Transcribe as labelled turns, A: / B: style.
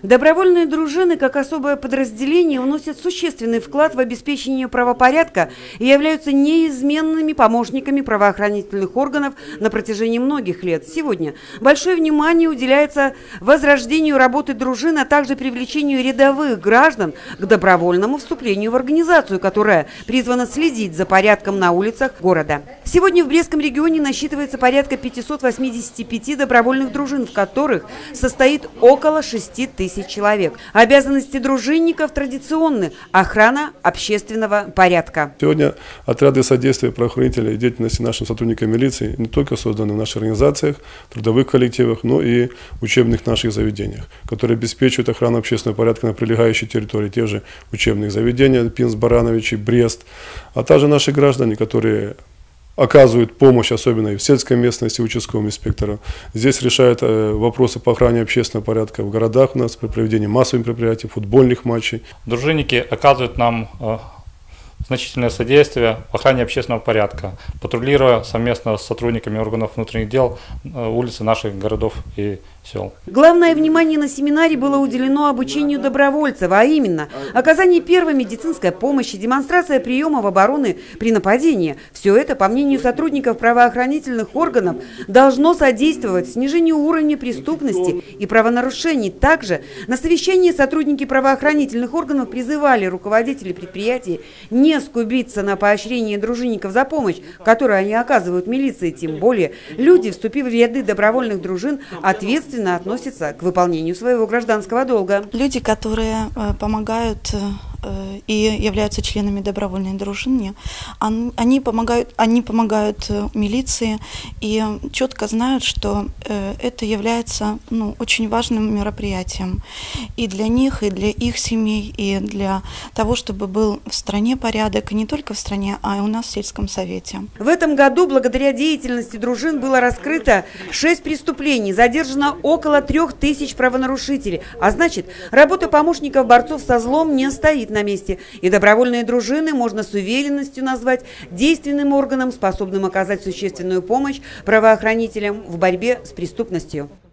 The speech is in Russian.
A: Добровольные дружины, как особое подразделение, вносят существенный вклад в обеспечение правопорядка и являются неизменными помощниками правоохранительных органов на протяжении многих лет. Сегодня большое внимание уделяется возрождению работы дружин, а также привлечению рядовых граждан к добровольному вступлению в организацию, которая призвана следить за порядком на улицах города. Сегодня в Брестском регионе насчитывается порядка 585 добровольных дружин, в которых состоит около 6 тысяч человек. Обязанности дружинников традиционны – охрана общественного порядка.
B: Сегодня отряды содействия правоохранителей деятельности нашим сотрудникам милиции не только созданы в наших организациях, трудовых коллективах, но и учебных наших заведениях, которые обеспечивают охрану общественного порядка на прилегающей территории тех же учебных заведений Пинск, Барановичи, Брест, а также наши граждане, которые оказывают помощь, особенно и в сельской местности, участковым инспекторам. Здесь решают вопросы по охране общественного порядка в городах у нас при проведении массовых мероприятий, футбольных матчей.
C: Дружинники оказывают нам значительное содействие в охране общественного порядка, патрулируя совместно с сотрудниками органов внутренних дел улицы наших городов и сел.
A: Главное внимание на семинаре было уделено обучению добровольцев, а именно оказание первой медицинской помощи, демонстрация приемов обороны при нападении. Все это, по мнению сотрудников правоохранительных органов, должно содействовать снижению уровня преступности и правонарушений. Также на совещании сотрудники правоохранительных органов призывали руководителей предприятий не скупиться на поощрение дружинников за помощь, которую они оказывают милиции. Тем более люди, вступив в ряды добровольных дружин, ответственно относятся к выполнению своего гражданского долга.
D: Люди, которые помогают и являются членами добровольной дружины, они помогают милиции и четко знают, что это является очень важным мероприятием и для них, и для их семей, и для того, чтобы был в стране порядок, и не только в стране, а и у нас в сельском совете.
A: В этом году благодаря деятельности дружин было раскрыто 6 преступлений, задержано около 3000 правонарушителей, а значит, работа помощников борцов со злом не стоит на месте. И добровольные дружины можно с уверенностью назвать действенным органом, способным оказать существенную помощь правоохранителям в борьбе с преступностью.